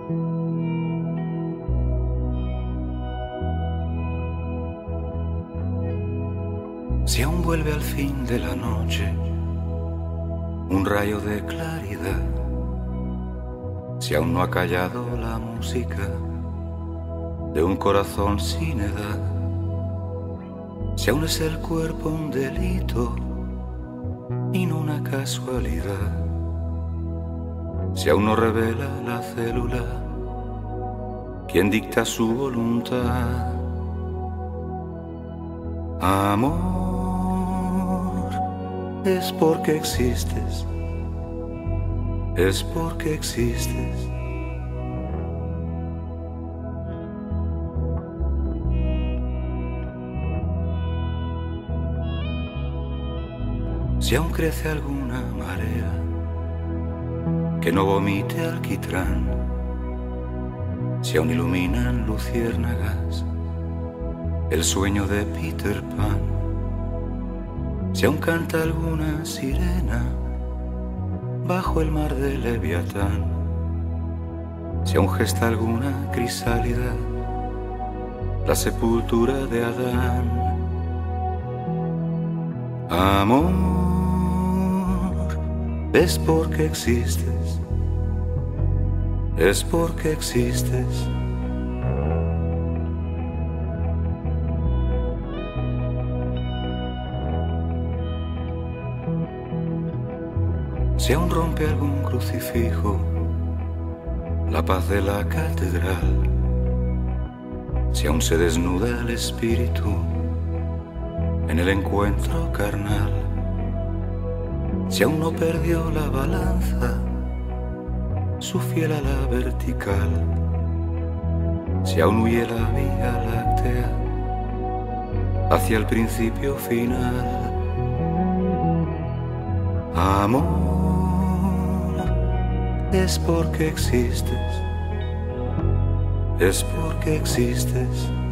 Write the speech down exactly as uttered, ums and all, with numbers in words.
Si aún vuelve al fin de la noche un rayo de claridad, si aún no ha callado la música de un corazón sin edad, si aún es el cuerpo un delito y no una casualidad, si aún no revela la célula quien dicta su voluntad. Amor, es porque existes, es porque existes. Si aún crece alguna marea que no vomite alquitrán, si aún iluminan luciérnagas el sueño de Peter Pan, si aún canta alguna sirena bajo el mar de Leviatán, si aún gesta alguna crisálida la sepultura de Adán. Amor, es porque existes, es porque existes. Si aún rompe algún crucifijo la paz de la catedral, si aún se desnuda el espíritu en el encuentro carnal, si aún no perdió la balanza su fiel a la vertical, si aún huye la vía láctea hacia el principio final. Amor, es porque existes, es porque existes.